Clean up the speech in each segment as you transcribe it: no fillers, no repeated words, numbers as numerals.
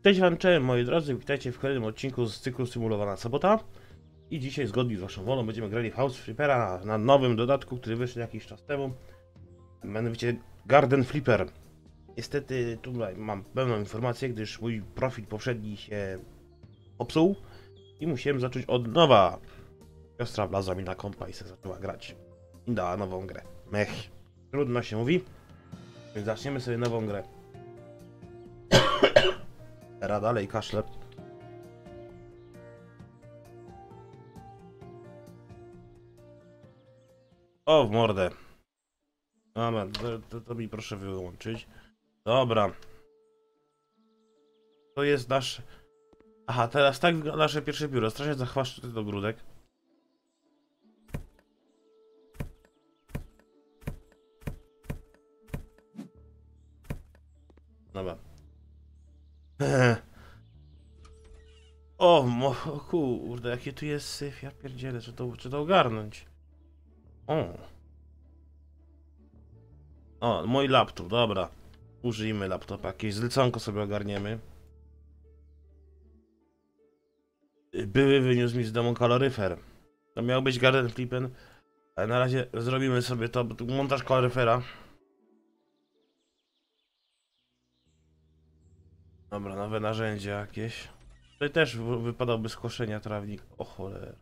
Cześć wam, cześć moi drodzy, witajcie w kolejnym odcinku z cyklu Symulowana Sobota. I dzisiaj zgodnie z waszą wolą będziemy grali w House Flippera na nowym dodatku, który wyszedł jakiś czas temu. Mianowicie Garden Flipper. Niestety tutaj mam pełną informację, gdyż mój profil poprzedni się popsuł i musiałem zacząć od nowa. Siostra wlazła mi na kompa i se zaczęła grać. I dała nową grę. Mech. Trudno się mówi. Więc zaczniemy sobie nową grę. Teraz dalej kaszle. O, w mordę. Dobra, to mi proszę wyłączyć. Dobra. To jest nasz... Aha, teraz tak wygląda nasze pierwsze biuro. Strasznie zachwaszczony do grudek. Dobra. O kurde, jakie tu jest syf, ja pierdzielę, czy to ogarnąć? O. O, mój laptop, dobra. Użyjmy laptopa, jakieś zleconko sobie ogarniemy. Były wyniósł mi z domu kaloryfer. To miał być Garden Flippen, ale na razie zrobimy sobie to, montaż kaloryfera. Dobra, nowe narzędzie jakieś. Tutaj też wypadałoby skoszenia trawnik. O cholera.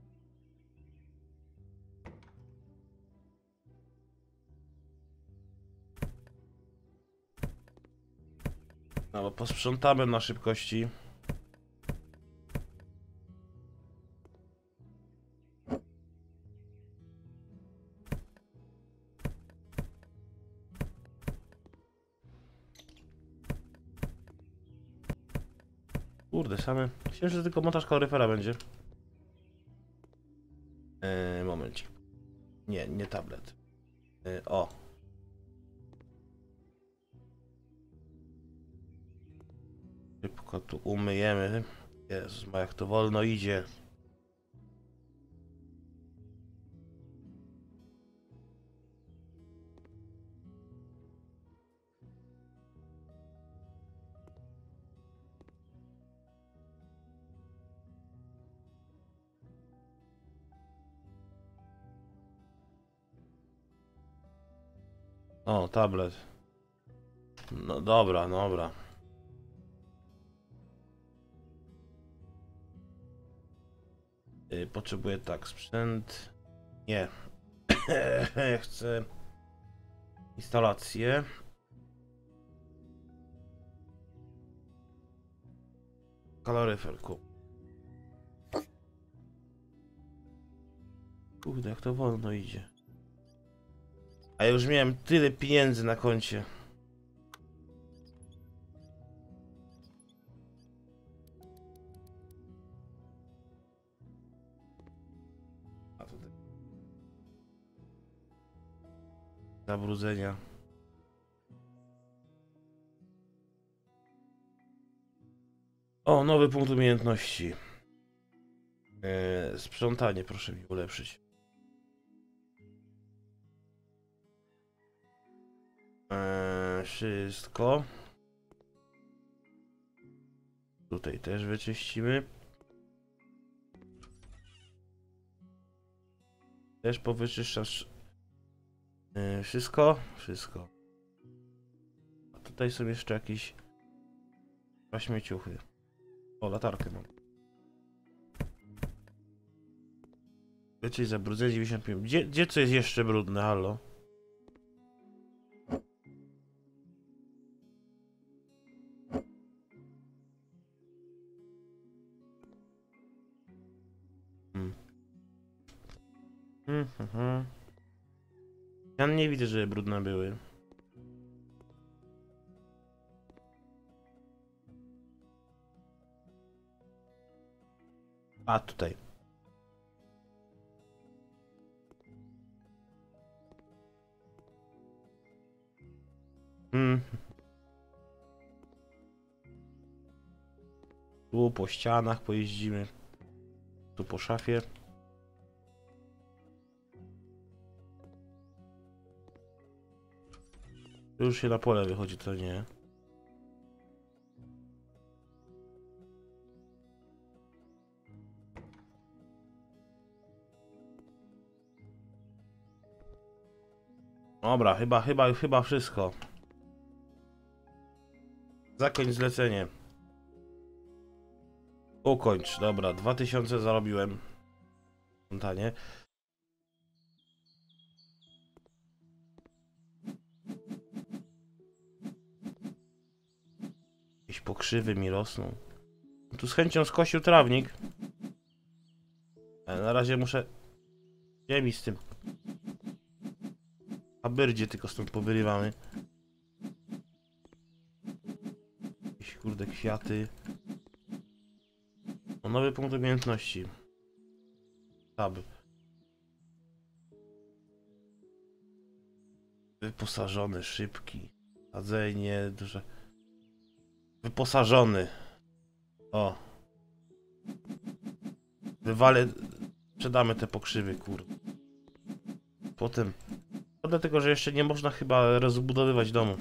No bo posprzątamy na szybkości. Kurde, same. Myślę, że tylko montaż kaloryfera będzie. Momencik. Nie tablet. O. Szybko tu umyjemy. Jezus, jak to wolno idzie. O, tablet. No dobra, dobra. Potrzebuję tak, sprzęt. Nie. Chcę instalację. Kaloryfer, kurde, jak to wolno idzie. A ja już miałem tyle pieniędzy na koncie. A tutaj. Zabrudzenia. O, nowy punkt umiejętności. Sprzątanie, proszę mi ulepszyć. Wszystko. Tutaj też wyczyścimy. Też powyczyszczasz. Wszystko? Wszystko. A tutaj są jeszcze jakieś śmieciuchy. O, latarkę mam. Wyczyść zabrudzenie 95. Gdzie co jest jeszcze brudne, halo? Ja nie widzę, że brudne były. A, tutaj. Tu po ścianach pojeździmy. Tu po szafie. Tu już się na pole wychodzi, to nie. Dobra, chyba wszystko. Zakończ zlecenie. Ukończ, dobra, 2000 zarobiłem. Spontanie. Jakieś pokrzywy mi rosną. Tu z chęcią skosił trawnik. Ale na razie muszę... Ziemi z tym. A byrdzie tylko stąd powyrywamy. Jakieś kurde kwiaty. O, nowy punkt umiejętności. Tab. Wyposażony, szybki. Sadzenie, duże. Wyposażony. O. Wywalę. Sprzedamy te pokrzywy, kurde. Potem. To dlatego, że jeszcze nie można chyba rozbudowywać domu.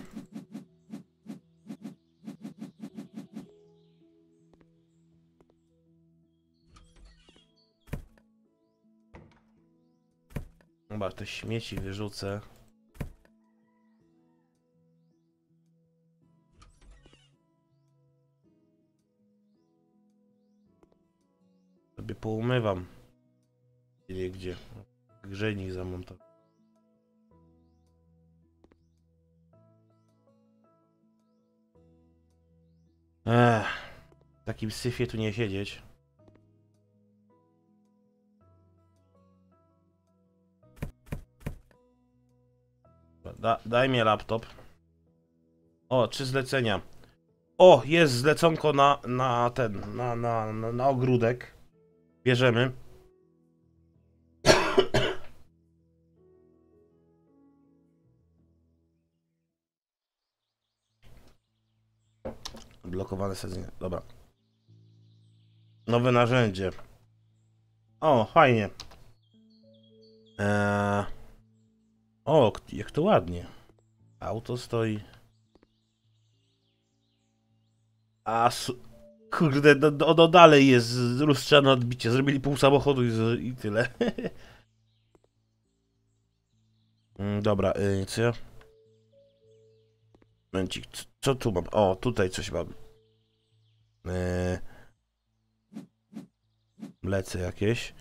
Chyba te śmieci wyrzucę. Sobie poumywam. Gdzie? Grzejnik zamontował. W takim syfie tu nie siedzieć. Daj mi laptop. O, 3 zlecenia. O, jest zleconko na ten, na ogródek. Bierzemy. Blokowane sadzenie. Dobra. Nowe narzędzie. O, fajnie. O, jak to ładnie. Auto stoi. Kurde, no dalej jest lustrzane odbicie. Zrobili pół samochodu i tyle. Dobra, co ja? Momencik, co tu mam? O, tutaj coś mam. Mlece jakieś.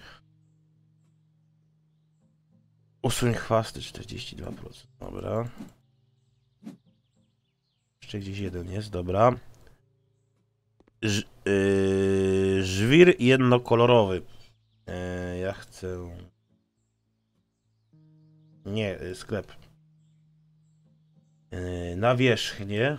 Usuń chwasty 42%. Dobra. Jeszcze gdzieś jeden jest, dobra. Żwir jednokolorowy. Ja chcę... Nie, sklep. Nawierzchnię.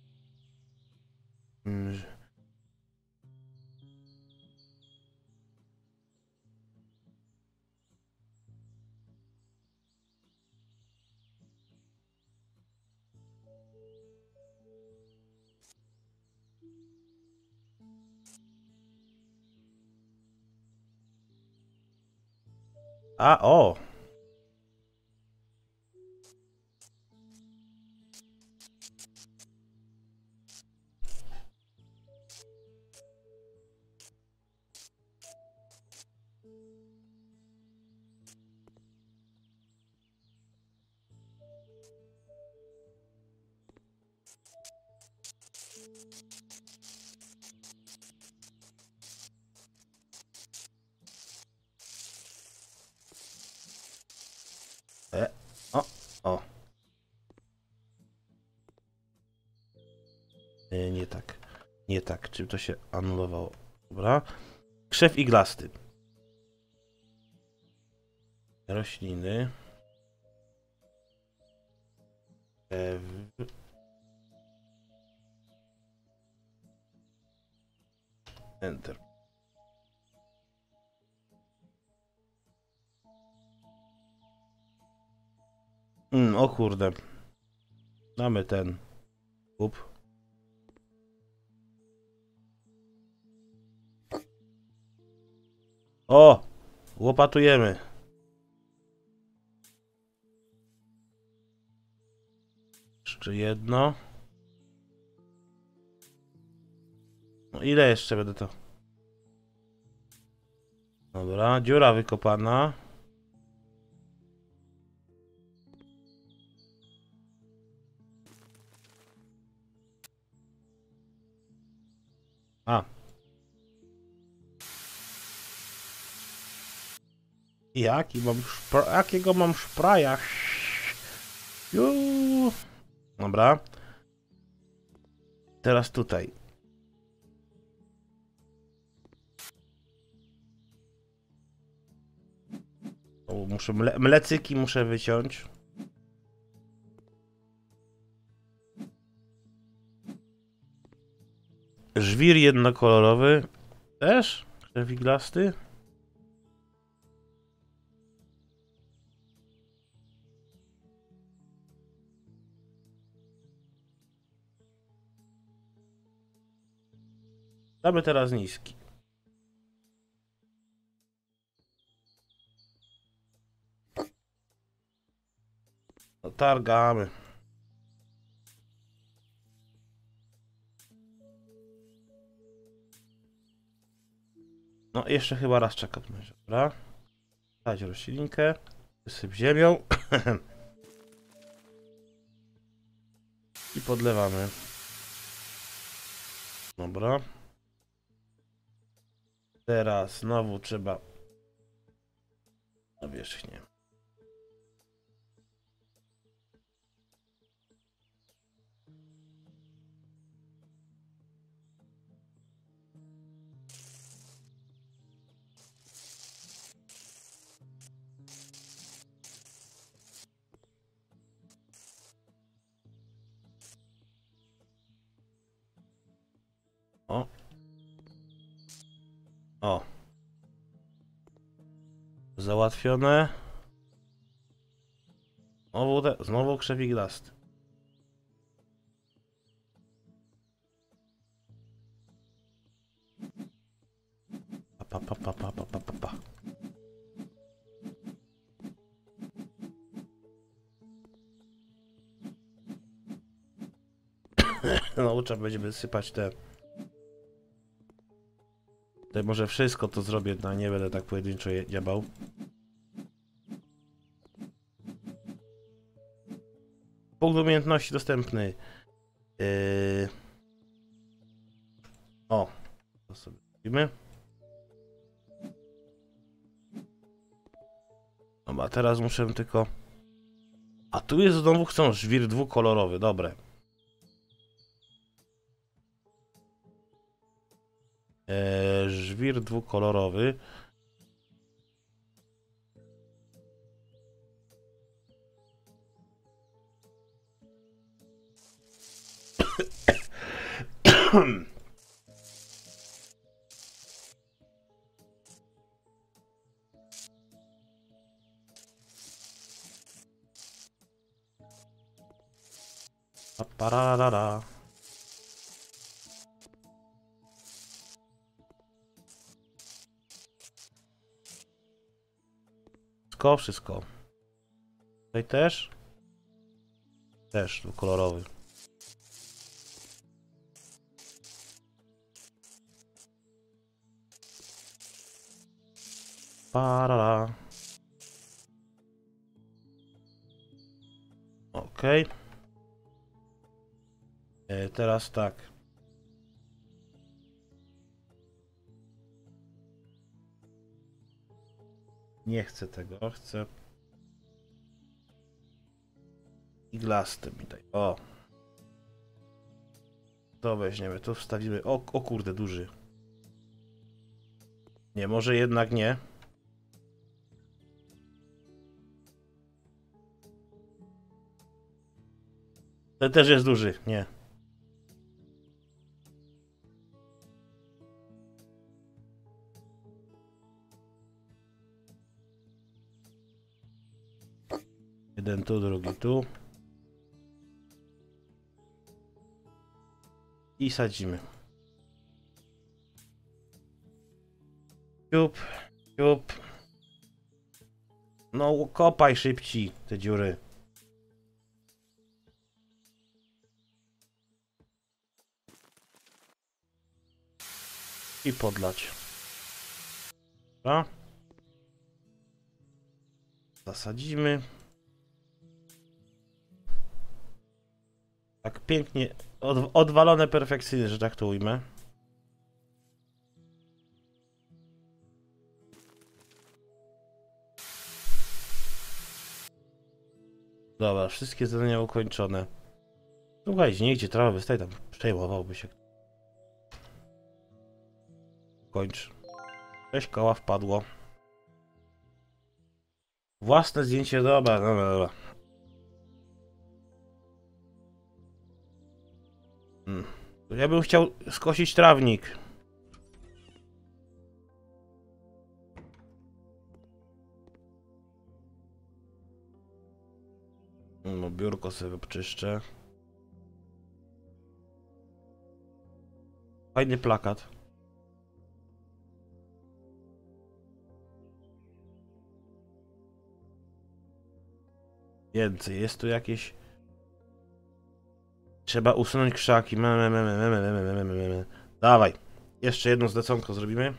O! O. Nie tak. Nie tak. Czym to się anulowało? Dobra. Krzew iglasty. Rośliny. Enter. O kurde. Mamy ten. Kup. O! Łopatujemy. Jeszcze jedno. No ile jeszcze będę to? Dobra, dziura wykopana. A. Jakiego mam szpraja? Juuu. Dobra. Teraz tutaj. O, muszę mlecyki muszę wyciąć. Żwir jednokolorowy. Też? Krewiglasty? Damy teraz niski. No, targamy. No jeszcze chyba raz czekam. Dobra. Dać roślinkę. Wysyp ziemią. I podlewamy. Dobra. Teraz znowu trzeba na wierzchnię. O. O. Załatwione. Znowu krzewiglasty. Pa. No, trzeba będzie wysypać te. Tutaj może wszystko to zrobię, no nie będę tak pojedynczo dziabał. Punkt umiejętności dostępny. O, to sobie robimy. Dobra, teraz muszę tylko... A tu jest znowu chcą żwir dwukolorowy, dobre. Żwir dwukolorowy. Pararara. Wszystko. Tutaj też? Też dwukolorowy. Parara. Okej. Teraz tak. Nie chcę tego, chcę iglasty mi daj. O. To weźmiemy, to wstawimy. O kurde, duży. Nie, może jednak nie. Ten też jest duży, nie. Jeden tu, drugi tu. I sadzimy. Ciup. No kopaj szybciej te dziury. I podlać. Dobra. Zasadzimy. Tak pięknie odwalone perfekcyjnie, że tak to ujmę. Dobra, wszystkie zadania ukończone. Słuchajcie, nie idzie trawa wystaje, tam przejmowałby się. Kończ. 6 koła wpadło. Własne zdjęcie, dobra, dobra, dobra. Ja bym chciał skosić trawnik. No, biurko sobie wyczyszczę. Fajny plakat. Więcej, jest tu jakieś... Trzeba usunąć krzaki. Dawaj. Jeszcze jedno zleconko zrobimy.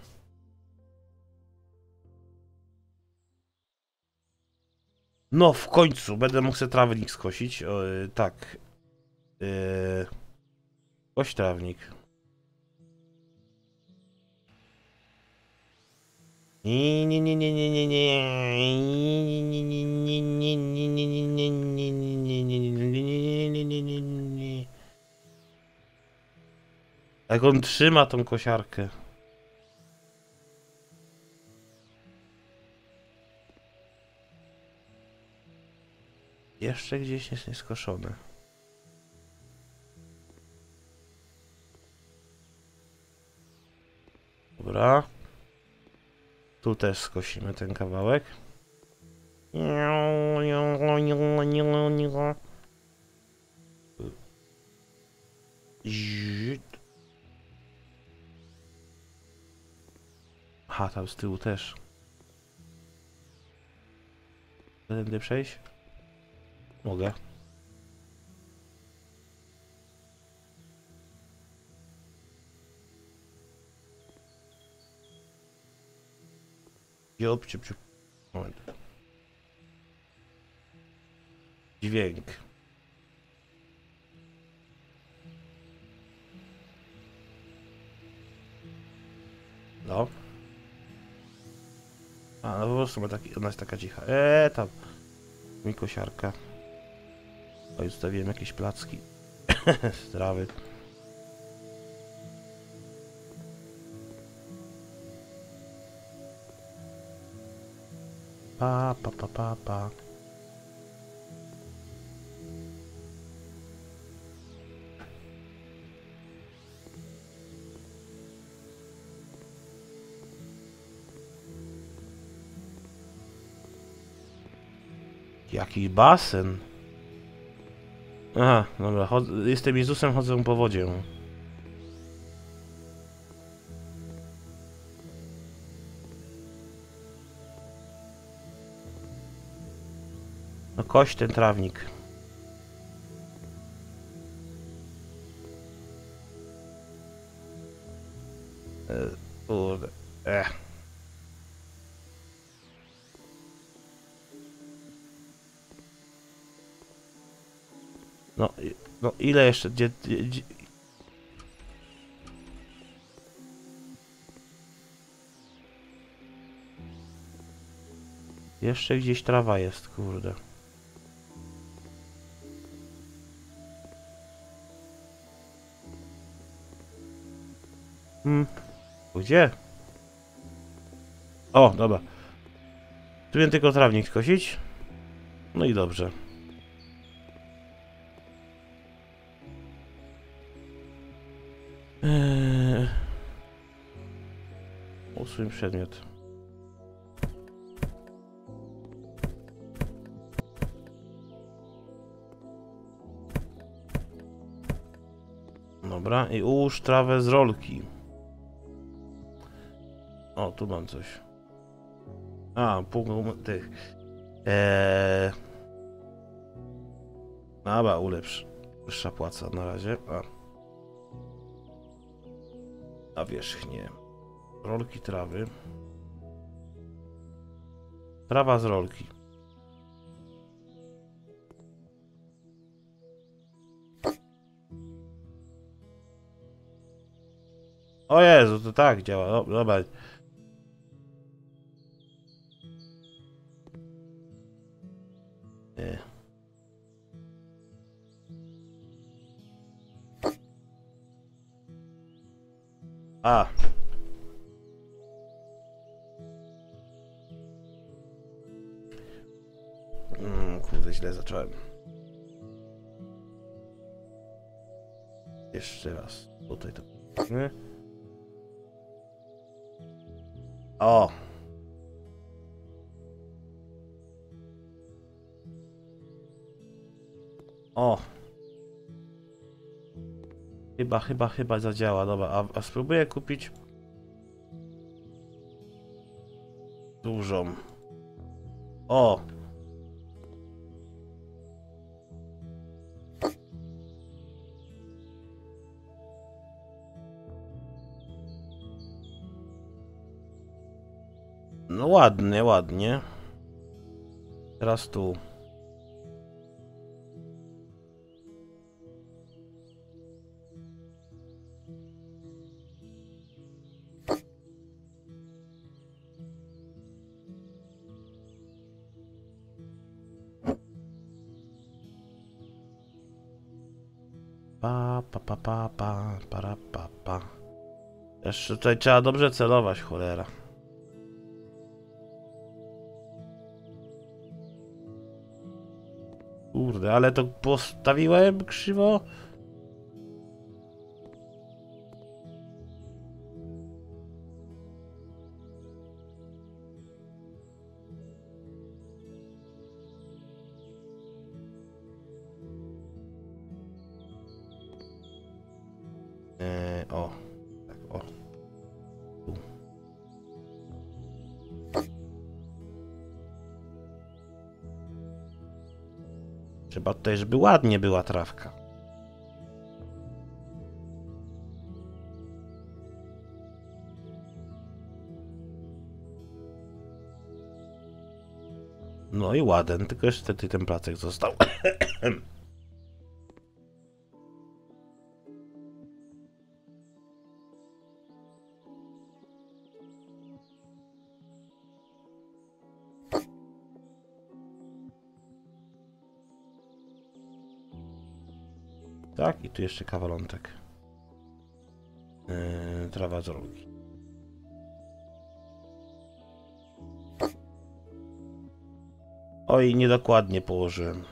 No, w końcu będę mógł sobie trawnik skosić. O, tak. Koś trawnik. Jak on trzyma tą kosiarkę. Jeszcze gdzieś jest nieskoszone. Dobra. Tu też skosimy ten kawałek. Aha, tam z tyłu też. Będę przejść? Mogę. Dziób, ciup, ciup. Moment. Dźwięk. No. A, no po prostu ma taki, ona jest taka cicha. Tam. Mi kosiarka. Tutaj zostawiłem jakieś placki. Z trawy. Pa, pa, pa, pa, pa. Jaki basen. Aha, dobra, jestem Jezusem, chodzę po wodzie. No kość ten trawnik. Kurde. No, no ile jeszcze? Gdzie... Jeszcze gdzieś trawa jest, kurde. Gdzie? O, dobra. Tu wiem tylko trawnik skosić. No i dobrze. Usuń przedmiot. Dobra, i ułóż trawę z rolki. O, tu mam coś. A, pół tych. Dobra, ulepsz. Wyższa płaca na razie. A wierzchnie. Rolki trawy. Trawa z rolki. O Jezu, to tak działa. Dobra. Nie. A. Kurde, źle zacząłem. Jeszcze raz. Tutaj to. O! O! Chyba zadziała. Dobra, a spróbuję kupić dużą. O! No ładnie, ładnie. Teraz tu. Pa. Jeszcze tutaj trzeba dobrze celować, cholera. Kurde, ale to postawiłem krzywo? O. Tak, o. Tu. Trzeba tutaj, żeby ładnie była trawka. No i ładny, tylko jeszcze ten placek został. Tak, i tu jeszcze kawalątek. Trawa z drogi. Oj, niedokładnie położyłem.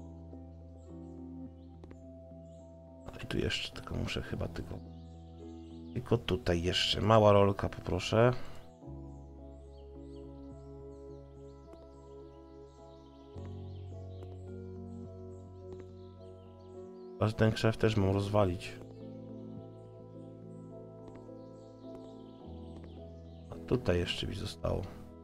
I tu jeszcze, tylko muszę chyba tylko tutaj jeszcze. Mała rolka, poproszę. Aż ten krzew też mam rozwalić. A tutaj jeszcze mi zostało.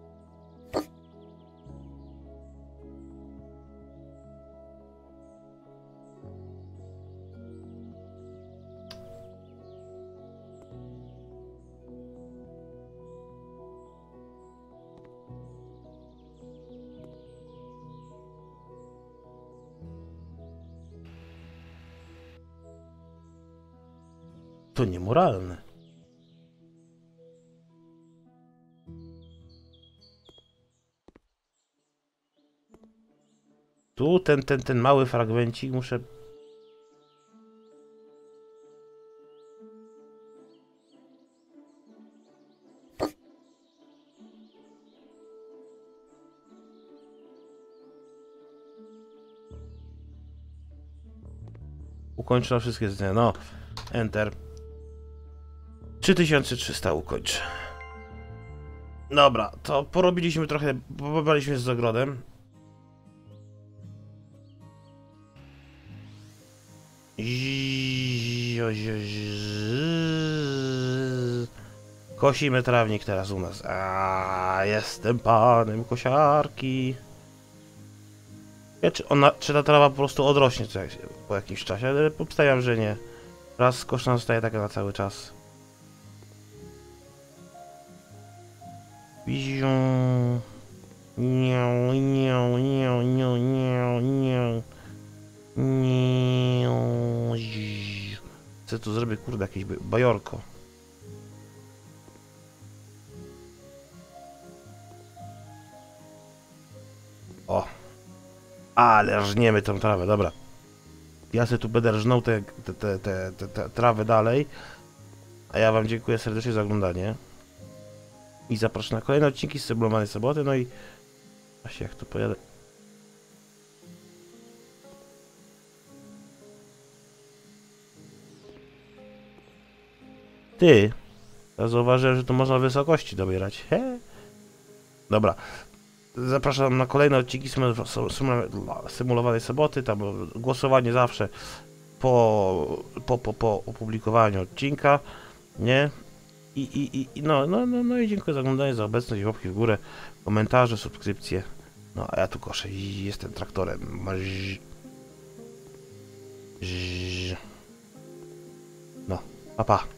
To niemoralne. Tu ten mały fragmencik muszę... Ukończę wszystkie zdania. No, enter. 3300 ukończę. Dobra, to porobiliśmy trochę, pobraliśmy z ogrodem. Kosimy trawnik teraz u nas. Jestem panem kosiarki. Czy ta trawa po prostu odrośnie po jakimś czasie, ale obstawiam, że nie. Raz skoszona zostaje taka na cały czas. Co tu zrobię, kurde, jakieś bajorko. O! Ale żniemy tą trawę, dobra. Ja sobie tu będę rżnął te trawy dalej. A ja wam dziękuję serdecznie za oglądanie. I zapraszam na kolejne odcinki z Symulowanej Soboty, no i... Właśnie jak to pojadę... Ty! Ja zauważyłem, że tu można wysokości dobierać. He? Dobra. Zapraszam na kolejne odcinki Symulowanej Soboty. Tam głosowanie zawsze po opublikowaniu odcinka. Nie? No i dziękuję za oglądanie, za obecność, łapki w górę, komentarze, subskrypcje. No a ja tu koszę i jestem traktorem. No, pa pa.